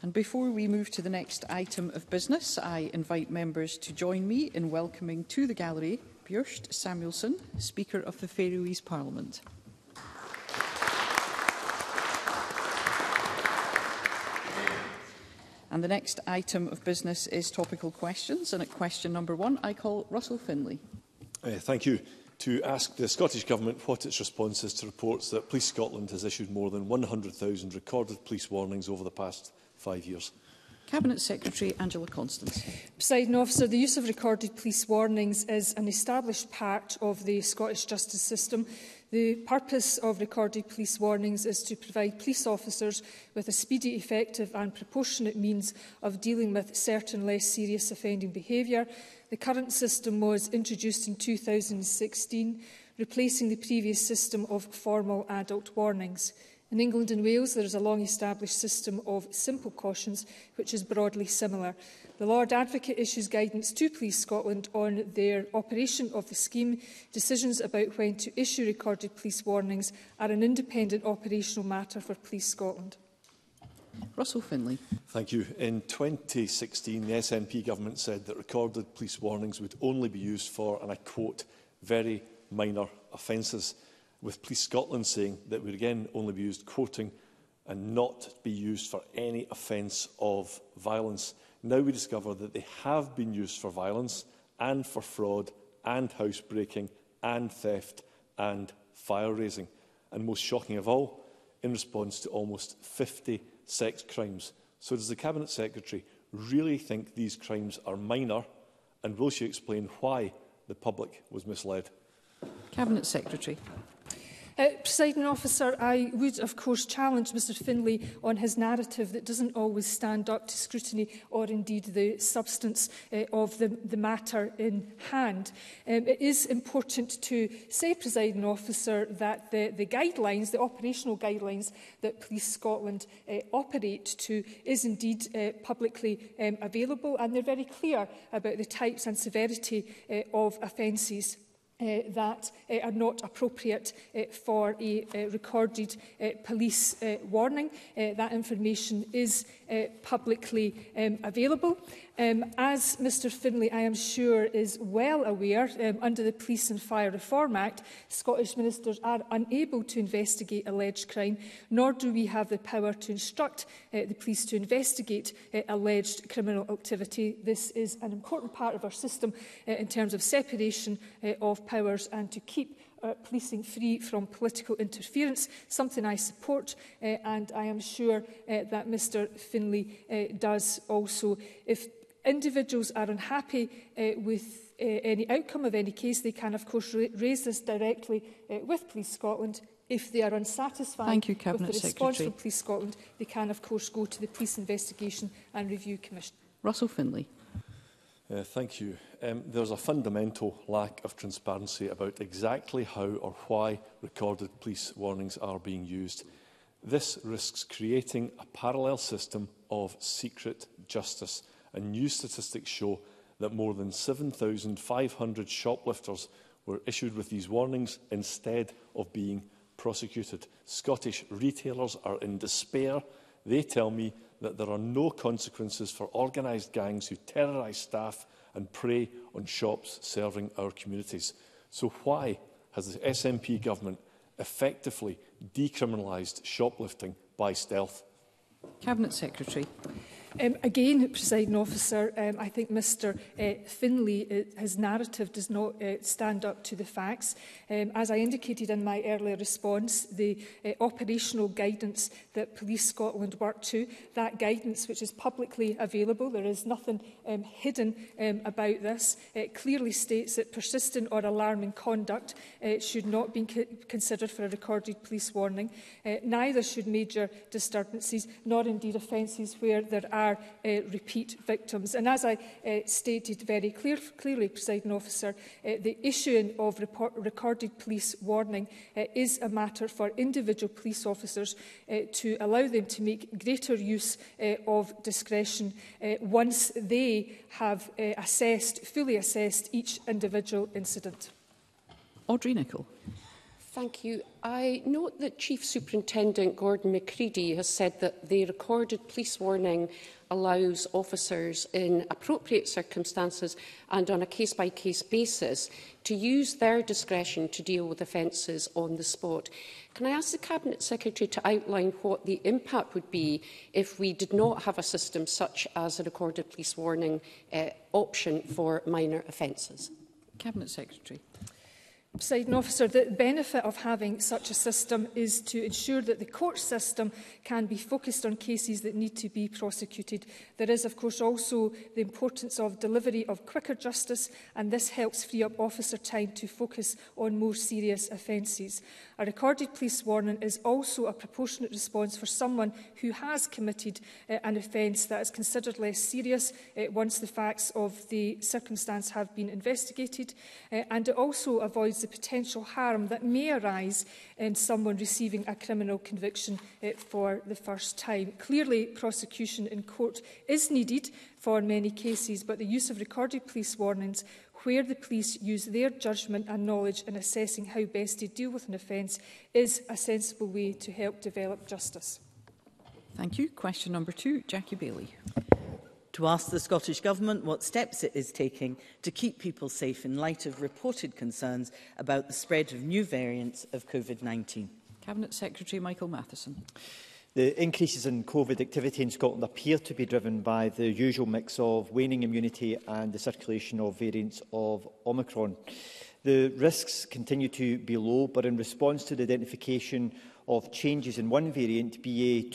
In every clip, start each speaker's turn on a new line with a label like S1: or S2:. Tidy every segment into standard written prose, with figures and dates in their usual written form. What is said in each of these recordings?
S1: And before we move to the next item of business, I invite members to join me in welcoming to the gallery Björst Samuelsson, Speaker of the Faroese Parliament. And the next item of business is topical questions. And at question number 1, I call Russell Finlay.
S2: Thank you. To ask the Scottish Government what its response is to reports that Police Scotland has issued more than 100,000 recorded police warnings over the past 5 years.
S1: Cabinet Secretary Angela Constance.
S3: Presiding Officer, the use of recorded police warnings is an established part of the Scottish justice system. The purpose of recorded police warnings is to provide police officers with a speedy, effective and proportionate means of dealing with certain less serious offending behaviour. The current system was introduced in 2016, replacing the previous system of formal adult warnings. In England and Wales, there is a long-established system of simple cautions, which is broadly similar. The Lord Advocate issues guidance to Police Scotland on their operation of the scheme. Decisions about when to issue recorded police warnings are an independent operational matter for Police Scotland.
S1: Russell Finlay.
S2: Thank you. In 2016, the SNP government said that recorded police warnings would only be used for, and I quote, very minor offences, with Police Scotland saying that would again only be used quoting and not be used for any offence of violence. Now we discover that they have been used for violence and for fraud and housebreaking and theft and fire raising. And most shocking of all, in response to almost 50 sex crimes. So does the Cabinet Secretary really think these crimes are minor, and will she explain why the public was misled?
S1: Cabinet Secretary.
S3: Presiding Officer, I would of course challenge Mr Finlay on his narrative that doesn't always stand up to scrutiny or indeed the substance of the matter in hand. It is important to say, Presiding Officer, that the guidelines, the operational guidelines that Police Scotland operate to is indeed publicly available, and they're very clear about the types and severity of offences that are not appropriate for a recorded police warning. That information is publicly available. As Mr Finlay, I am sure, is well aware, under the Police and Fire Reform Act, Scottish ministers are unable to investigate alleged crime, nor do we have the power to instruct the police to investigate alleged criminal activity. This is an important part of our system in terms of separation of powers and to keep policing free from political interference, something I support, and I am sure that Mr Finlay does also. If individuals are unhappy with any outcome of any case, they can of course raise this directly with Police Scotland. If they are unsatisfied with the response from Police Scotland, they can of course go to the Police Investigation and Review Commission.
S1: Russell Finlay.
S2: Thank you. There's a fundamental lack of transparency about exactly how or why recorded police warnings are being used. This risks creating a parallel system of secret justice, and new statistics show that more than 7,500 shoplifters were issued with these warnings instead of being prosecuted. Scottish retailers are in despair. They tell me that there are no consequences for organised gangs who terrorise staff and prey on shops serving our communities. So why has the SNP government effectively decriminalised shoplifting by stealth?
S1: Cabinet Secretary.
S3: Again, Presiding Officer, I think Mr Finlay, his narrative does not stand up to the facts. As I indicated in my earlier response, the operational guidance that Police Scotland work to, that guidance which is publicly available, there is nothing hidden about this, clearly states that persistent or alarming conduct should not be considered for a recorded police warning. Neither should major disturbances, nor indeed offences where there are repeat victims. And as I stated very clearly, Presiding Officer, the issuing of recorded police warning is a matter for individual police officers to allow them to make greater use of discretion once they have fully assessed each individual incident.
S1: Audrey Nicholl.
S4: Thank you. I note that Chief Superintendent Gordon McCready has said that the recorded police warning allows officers in appropriate circumstances and on a case-by-case basis to use their discretion to deal with offences on the spot. Can I ask the Cabinet Secretary to outline what the impact would be if we did not have a system such as a recorded police warning option for minor offences?
S1: Cabinet Secretary.
S3: Presiding Officer, the benefit of having such a system is to ensure that the court system can be focused on cases that need to be prosecuted. There is, of course, also the importance of delivery of quicker justice, and this helps free up officer time to focus on more serious offences. A recorded police warning is also a proportionate response for someone who has committed an offence that is considered less serious once the facts of the circumstance have been investigated, and it also avoids the potential harm that may arise in someone receiving a criminal conviction for the first time. Clearly, prosecution in court is needed for many cases, but the use of recorded police warnings where the police use their judgment and knowledge in assessing how best to deal with an offence is a sensible way to help develop justice.
S1: Thank you. Question number 2, Jackie Bailey.
S5: To ask the Scottish Government what steps it is taking to keep people safe in light of reported concerns about the spread of new variants of COVID-19.
S1: Cabinet Secretary Michael Matheson.
S6: The increases in COVID activity in Scotland appear to be driven by the usual mix of waning immunity and the circulation of variants of Omicron. The risks continue to be low, but in response to the identification of changes in one variant, BA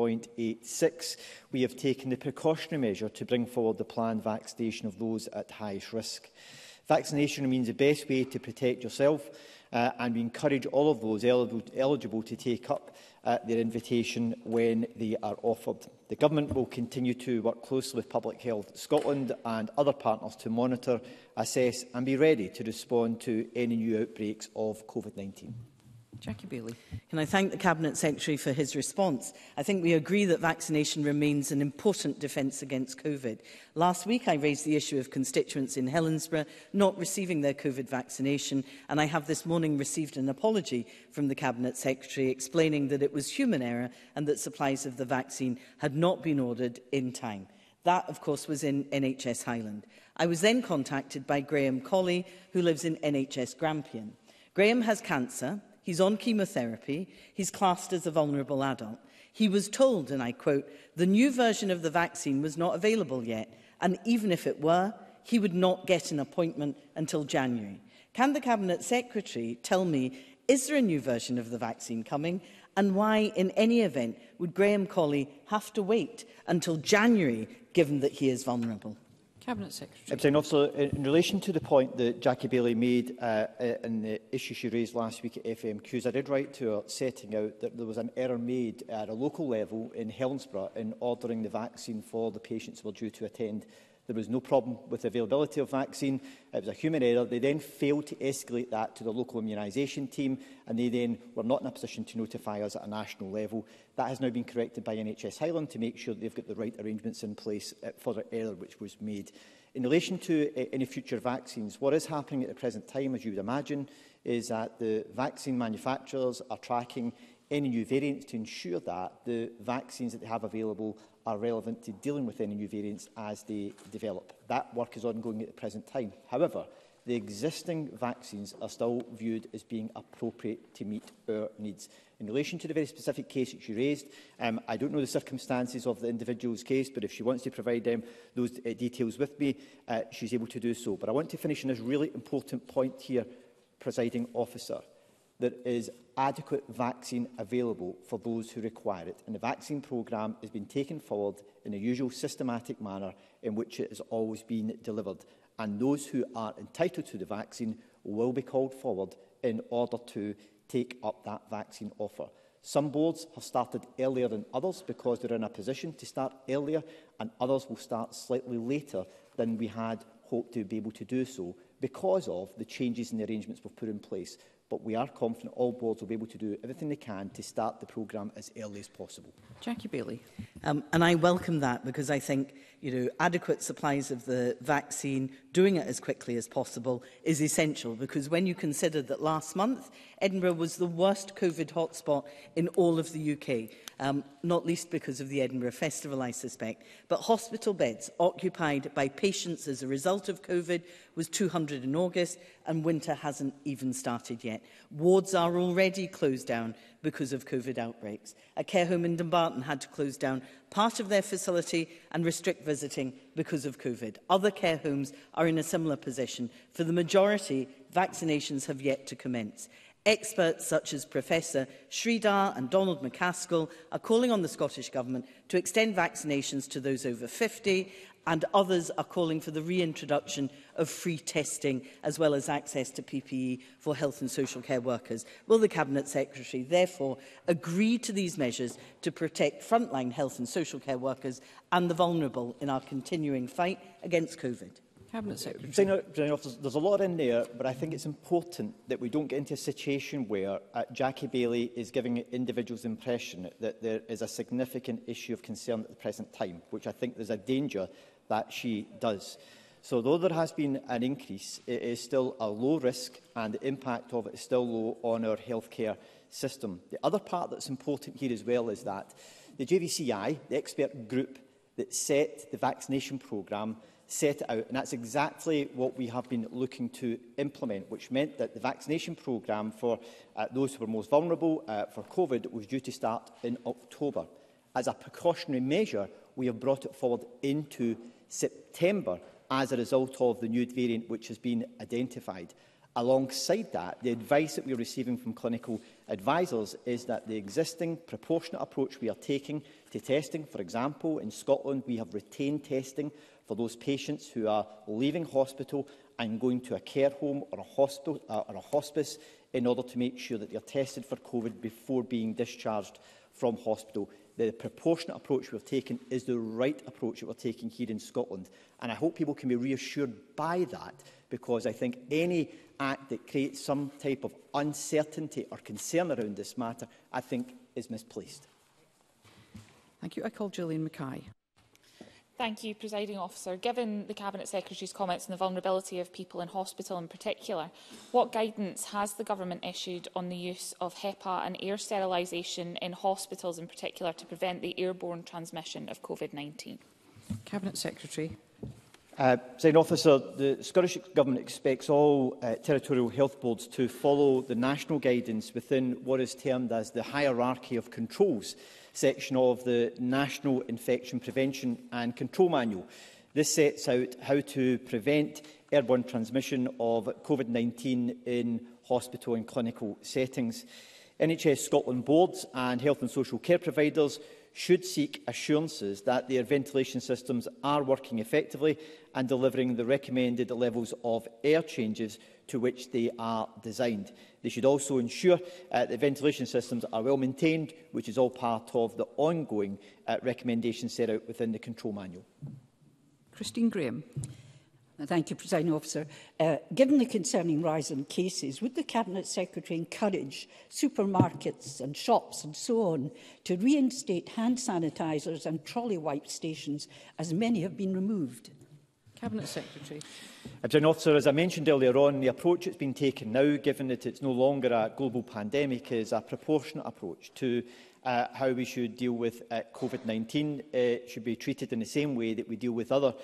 S6: 2.86, we have taken the precautionary measure to bring forward the planned vaccination of those at highest risk. Vaccination remains the best way to protect yourself, and we encourage all of those eligible to take up their invitation when they are offered. The Government will continue to work closely with Public Health Scotland and other partners to monitor, assess and be ready to respond to any new outbreaks of COVID-19.
S1: Jackie Bailey.
S5: Can I thank the Cabinet Secretary for his response? I think we agree that vaccination remains an important defence against COVID. Last week I raised the issue of constituents in Helensburgh not receiving their COVID vaccination, and I have this morning received an apology from the Cabinet Secretary explaining that it was human error and that supplies of the vaccine had not been ordered in time. That, of course, was in NHS Highland. I was then contacted by Graham Colley, who lives in NHS Grampian. Graham has cancer. He's on chemotherapy. He's classed as a vulnerable adult. He was told, and I quote, the new version of the vaccine was not available yet, and even if it were, he would not get an appointment until January. Can the Cabinet Secretary tell me, is there a new version of the vaccine coming, and why, in any event, would Graham Colley have to wait until January, given that he is vulnerable?
S1: Cabinet Secretary.
S6: Presiding Officer, in relation to the point that Jackie Bailey made in the issue she raised last week at FMQs, I did write to her setting out that there was an error made at a local level in Helensburgh in ordering the vaccine for the patients who were due to attend. There was no problem with the availability of vaccine. It was a human error. They then failed to escalate that to the local immunisation team, and they then were not in a position to notify us at a national level. That has now been corrected by NHS Highland to make sure that they've got the right arrangements in place for the error which was made. In relation to any future vaccines, what is happening at the present time, as you would imagine, is that the vaccine manufacturers are tracking any new variants to ensure that the vaccines that they have available are relevant to dealing with any new variants as they develop. That work is ongoing at the present time. However, the existing vaccines are still viewed as being appropriate to meet our needs. In relation to the very specific case that she raised, I don't know the circumstances of the individual's case, but if she wants to provide those details with me, she's able to do so. But I want to finish on this really important point here, Presiding Officer. There is adequate vaccine available for those who require it, and the vaccine programme has been taken forward in a usual systematic manner in which it has always been delivered, and those who are entitled to the vaccine will be called forward in order to take up that vaccine offer. Some boards have started earlier than others because they're in a position to start earlier, and others will start slightly later than we had hoped to be able to do so because of the changes in the arrangements we've put in place. but we are confident all boards will be able to do everything they can to start the programme as early as possible.
S1: Jackie Bailey.
S5: And I welcome that, because I think adequate supplies of the vaccine, doing it as quickly as possible, is essential, because when you consider that last month Edinburgh was the worst COVID hotspot in all of the UK, not least because of the Edinburgh Festival, I suspect, but hospital beds occupied by patients as a result of COVID was 200 in August, and winter hasn't even started yet. Wards are already closed down because of COVID outbreaks. A care home in Dumbarton had to close down part of their facility and restrict visiting because of COVID. Other care homes are in a similar position. For the majority, vaccinations have yet to commence. Experts such as Professor Sridhar and Donald McCaskill are calling on the Scottish Government to extend vaccinations to those over 50, and others are calling for the reintroduction of free testing as well as access to PPE for health and social care workers. Will the Cabinet Secretary therefore agree to these measures to protect frontline health and social care workers and the vulnerable in our continuing fight against COVID?
S1: Cabinet Secretary.
S6: There's a lot in there, but I think it's important that we don't get into a situation where Jackie Bailey is giving individuals the impression that there is a significant issue of concern at the present time, which I think there's a danger that she does. So though there has been an increase, it is still a low risk, and the impact of it is still low on our healthcare system. The other part that's important here as well is that the JVCI, the expert group that set the vaccination programme, set it out, and that's exactly what we have been looking to implement, which meant that the vaccination programme for those who were most vulnerable for COVID was due to start in October. As a precautionary measure, we have brought it forward into September as a result of the new variant which has been identified. Alongside that, the advice that we are receiving from clinical advisors is that the existing proportionate approach we are taking to testing, for example, in Scotland, we have retained testing for those patients who are leaving hospital and going to a care home or a hospice in order to make sure that they are tested for COVID before being discharged from hospital. The proportionate approach we've taken is the right approach that we're taking here in Scotland. And I hope people can be reassured by that, because I think any act that creates some type of uncertainty or concern around this matter, I think, is misplaced.
S1: Thank you. I call Gillian Mackay.
S7: Thank you, Presiding Officer. Given the Cabinet Secretary's comments on the vulnerability of people in hospital in particular, what guidance has the Government issued on the use of HEPA and air sterilisation in hospitals in particular to prevent the airborne transmission of COVID-19?
S1: Cabinet Secretary.
S6: Presiding Officer, the Scottish Government expects all territorial health boards to follow the national guidance within what is termed as the hierarchy of controls section of the National Infection Prevention and Control Manual. This sets out how to prevent airborne transmission of COVID-19 in hospital and clinical settings. NHS Scotland boards and health and social care providers should seek assurances that their ventilation systems are working effectively and delivering the recommended levels of air changes to which they are designed. They should also ensure that ventilation systems are well maintained, which is all part of the ongoing recommendations set out within the control manual.
S1: Christine Graham.
S8: Thank you, Presiding Officer. Given the concerning rise in cases, would the Cabinet Secretary encourage supermarkets and shops and so on to reinstate hand sanitisers and trolley wipe stations, as many have been removed?
S1: Cabinet Secretary.
S6: Presiding Officer, as I mentioned earlier on, the approach that's been taken now, given that it's no longer a global pandemic, is a proportionate approach to how we should deal with COVID-19. It should be treated in the same way that we deal with other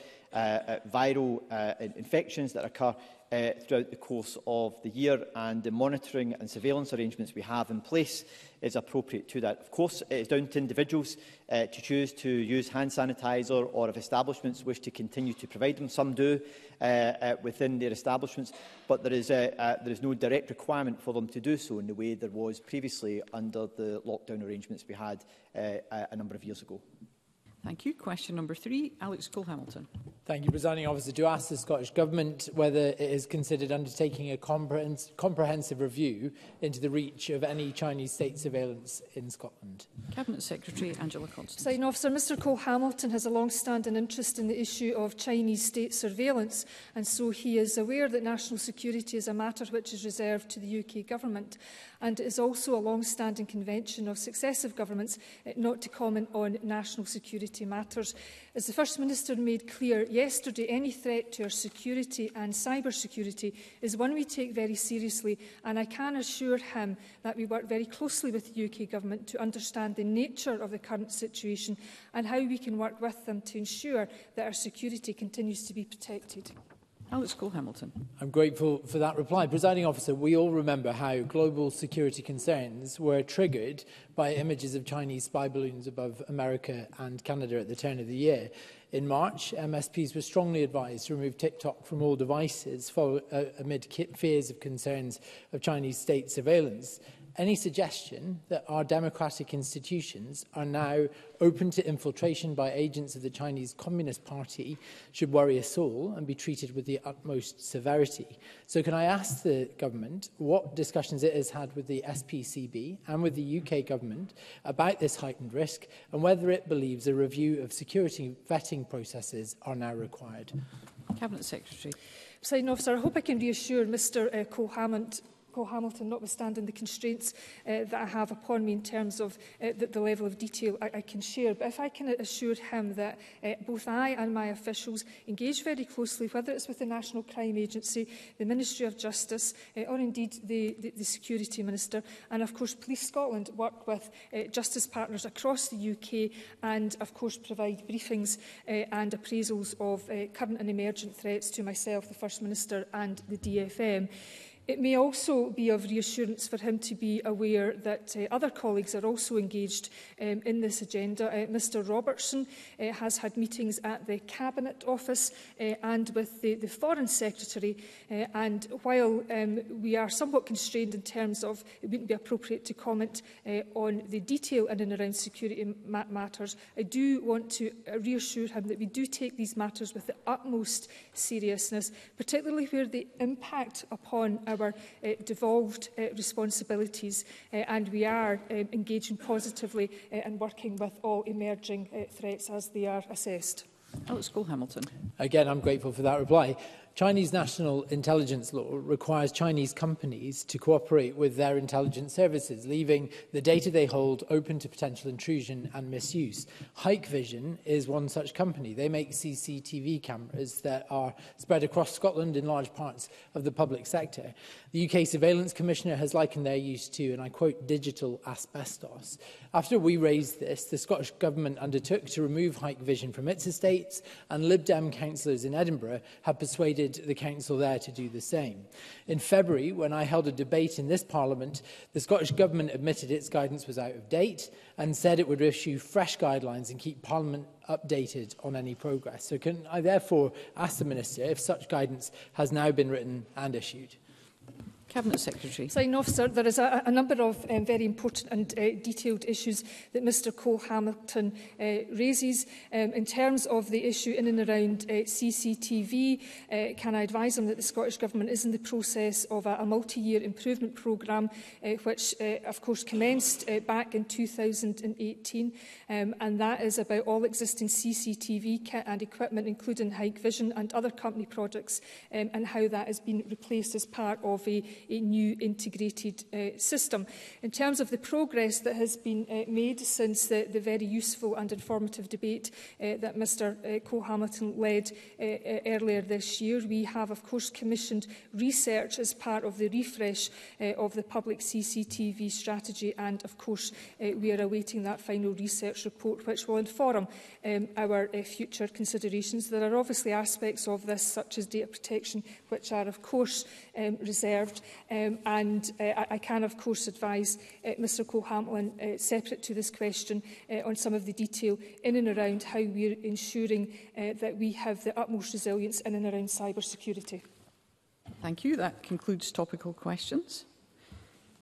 S6: viral infections that occur throughout the course of the year, and the monitoring and surveillance arrangements we have in place is appropriate to that. Of course, it is down to individuals to choose to use hand sanitizer, or if establishments wish to continue to provide them. Some do within their establishments, but there is no direct requirement for them to do so in the way there was previously under the lockdown arrangements we had a number of years ago.
S1: Thank you. Question number 3, Alex Cole-Hamilton.
S9: Thank you, Presiding Officer. To ask the Scottish Government whether it is considered undertaking a comprehensive review into the reach of any Chinese state surveillance in Scotland.
S1: Cabinet Secretary Angela Constance.
S3: Presiding Officer, Mr Cole-Hamilton has a long-standing interest in the issue of Chinese state surveillance, and so he is aware that national security is a matter which is reserved to the UK Government. And it is also a long-standing convention of successive governments not to comment on national security matters. As the First Minister made clear yesterday, any threat to our security and cyber security is one we take very seriously, and I can assure him that we work very closely with the UK Government to understand the nature of the current situation and how we can work with them to ensure that our security continues to be protected.
S1: Alex Cole-Hamilton.
S9: I'm grateful for that reply. Presiding Officer, we all remember how global security concerns were triggered by images of Chinese spy balloons above America and Canada at the turn of the year. In March, MSPs were strongly advised to remove TikTok from all devices amid fears of concerns of Chinese state surveillance. Any suggestion that our democratic institutions are now open to infiltration by agents of the Chinese Communist Party should worry us all and be treated with the utmost severity. So can I ask the Government what discussions it has had with the SPCB and with the UK Government about this heightened risk, and whether it believes a review of security vetting processes are now required?
S1: Cabinet Secretary.
S3: Presiding Officer, I hope I can reassure Mr Cole-Hamilton, notwithstanding the constraints that I have upon me in terms of the level of detail I can share. But if I can assure him that both I and my officials engage very closely, whether it's with the National Crime Agency, the Ministry of Justice, or indeed the Security Minister, and of course Police Scotland work with justice partners across the UK and of course provide briefings and appraisals of current and emergent threats to myself, the First Minister and the DFM. It may also be of reassurance for him to be aware that other colleagues are also engaged in this agenda. Mr Robertson has had meetings at the Cabinet Office and with the Foreign Secretary, and while we are somewhat constrained in terms of it wouldn't be appropriate to comment on the detail in and around security matters, I do want to reassure him that we do take these matters with the utmost seriousness, particularly where they impact upon our devolved responsibilities, and we are engaging positively and working with all emerging threats as they are assessed.
S1: Alex Cole-Hamilton.
S9: Again, I'm grateful for that reply. Chinese national intelligence law requires Chinese companies to cooperate with their intelligence services, leaving the data they hold open to potential intrusion and misuse. Hikvision is one such company. They make CCTV cameras that are spread across Scotland in large parts of the public sector. The UK Surveillance Commissioner has likened their use to, and I quote, digital asbestos. After we raised this, the Scottish Government undertook to remove Hikvision from its estates, and Lib Dem councillors in Edinburgh have persuaded the council there to do the same. In February, when I held a debate in this Parliament, the Scottish Government admitted its guidance was out of date and said it would issue fresh guidelines and keep Parliament updated on any progress. So can I therefore ask the Minister if such guidance has now been written and issued?
S1: Cabinet Secretary.
S3: Presiding Officer, there is a number of very important and detailed issues that Mr Cole-Hamilton raises. In terms of the issue in and around CCTV, can I advise him that the Scottish Government is in the process of a multi-year improvement programme, which of course commenced back in 2018, and that is about all existing CCTV kit and equipment, including Hikvision and other company products, and how that has been replaced as part of a new integrated system. In terms of the progress that has been made since the very useful and informative debate that Mr Cole-Hamilton led earlier this year, we have of course commissioned research as part of the refresh of the public CCTV strategy, and of course we are awaiting that final research report which will inform our future considerations. There are obviously aspects of this such as data protection which are of course reserved, and I can of course advise Mr Cole-Hamilton separate to this question on some of the detail in and around how we are ensuring that we have the utmost resilience in and around cyber security.
S1: Thank you. That concludes topical questions.